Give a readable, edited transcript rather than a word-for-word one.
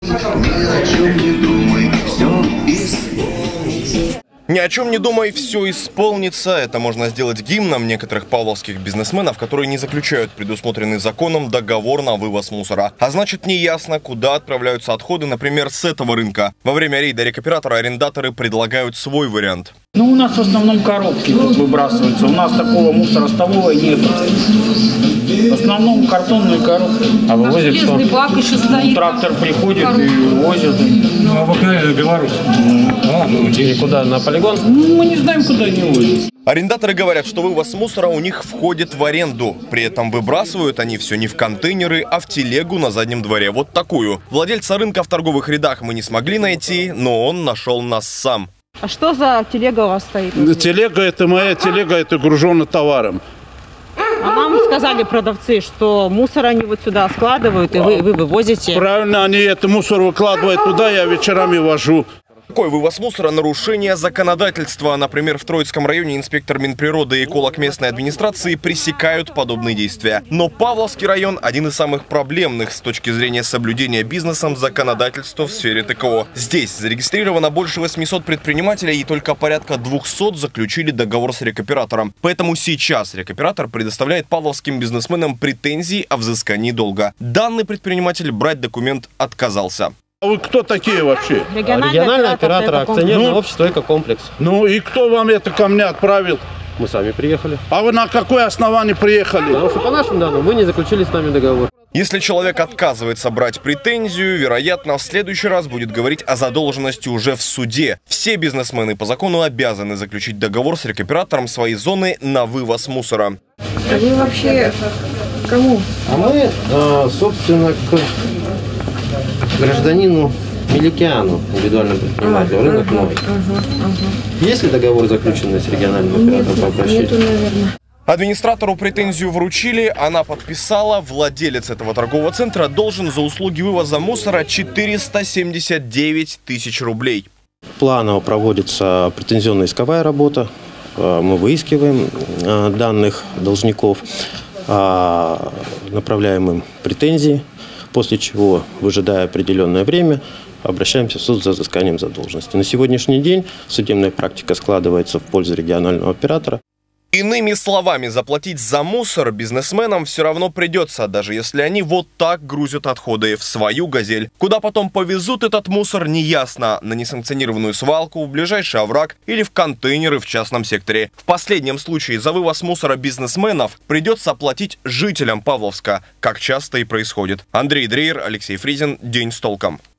Ни о чем не думай, все исполнится. Это можно сделать гимном некоторых павловских бизнесменов, которые не заключают предусмотренный законом договор на вывоз мусора. А значит, неясно, куда отправляются отходы, например, с этого рынка. Во время рейда рекоператора арендаторы предлагают свой вариант. Ну, у нас в основном коробки тут выбрасываются. У нас такого мусоростового нет. В основном картонные коробки. А вывозят что? Бак еще стоит. Трактор приходит и возит. Ну, обыкновенно Беларусь. И куда? На полигон? Ну, мы не знаем, куда они возят. Арендаторы говорят, что вывоз мусора у них входит в аренду. При этом выбрасывают они все не в контейнеры, а в телегу на заднем дворе. Вот такую. Владельца рынка в торговых рядах мы не смогли найти, но он нашел нас сам. А что за телега у вас стоит? Телега, это моя телега, это гружена товаром. А нам сказали продавцы, что мусор они вот сюда складывают, и вы вывозите. Правильно, они это мусор выкладывают туда, я вечерами вожу. Такой вывоз мусора – нарушение законодательства. Например, в Троицком районе инспектор Минприроды и эколог местной администрации пресекают подобные действия. Но Павловский район – один из самых проблемных с точки зрения соблюдения бизнесом законодательства в сфере ТКО. Здесь зарегистрировано больше 800 предпринимателей, и только порядка 200 заключили договор с рекоператором. Поэтому сейчас рекоператор предоставляет павловским бизнесменам претензии о взыскании долга. Данный предприниматель брать документ отказался. А вы кто такие вообще? Региональный оператор, акционерное общество «Экокомплекс». Ну и кто вам это ко мне отправил? Мы сами приехали. А вы на какое основание приехали? Потому что по нашим данным вы не заключили с нами договор. Если человек отказывается брать претензию, вероятно, в следующий раз будет говорить о задолженности уже в суде. Все бизнесмены по закону обязаны заключить договор с рекоператором своей зоны на вывоз мусора. А вы вообще кому? А мы, собственно, к гражданину Меликиану, индивидуальному предпринимателю, рынок новый. Есть ли договор, заключенный с региональным оператором по обращению? Нету, наверное. Администратору претензию вручили, она подписала. Владелец этого торгового центра должен за услуги вывоза мусора 479 тысяч рублей. Планово проводится претензионно-исковая работа. Мы выискиваем данных должников, направляем им претензии, после чего, выжидая определенное время, обращаемся в суд за взысканием задолженности. На сегодняшний день судебная практика складывается в пользу регионального оператора. Иными словами, заплатить за мусор бизнесменам все равно придется, даже если они вот так грузят отходы в свою «Газель». Куда потом повезут этот мусор, неясно. На несанкционированную свалку, в ближайший овраг или в контейнеры в частном секторе. В последнем случае за вывоз мусора бизнесменов придется платить жителям Павловска, как часто и происходит. Андрей Дрейер, Алексей Фризин. День с толком.